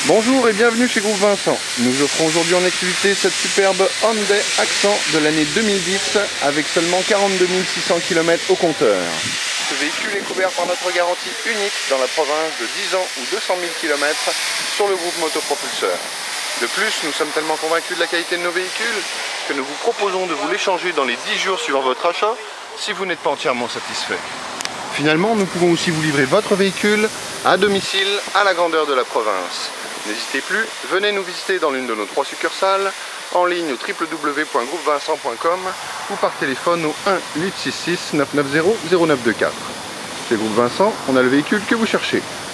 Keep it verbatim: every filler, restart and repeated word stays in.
Bonjour et bienvenue chez Groupe Vincent. Nous offrons aujourd'hui en exclusivité cette superbe Hyundai Accent de l'année deux mille dix avec seulement quarante-deux mille six cents kilomètres au compteur. Ce véhicule est couvert par notre garantie unique dans la province de dix ans ou deux cent mille kilomètres sur le groupe Motopropulseur. De plus, nous sommes tellement convaincus de la qualité de nos véhicules que nous vous proposons de vous l'échanger dans les dix jours suivant votre achat si vous n'êtes pas entièrement satisfait. Finalement, nous pouvons aussi vous livrer votre véhicule à domicile à la grandeur de la province. N'hésitez plus, venez nous visiter dans l'une de nos trois succursales, en ligne au w w w point groupe vincent point com ou par téléphone au un huit six six neuf neuf zéro zéro neuf deux quatre. Chez Groupe Vincent, on a le véhicule que vous cherchez.